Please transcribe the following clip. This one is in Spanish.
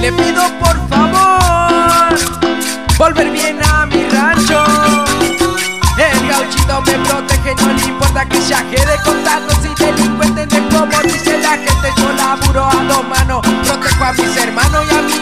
te pido por favor volver bien a mi rancho. El gauchito me protege, no le importa que ya quede contando. Si delincuentes de como dice la gente, yo laburo a dos manos, protejo a mis hermanos y a mi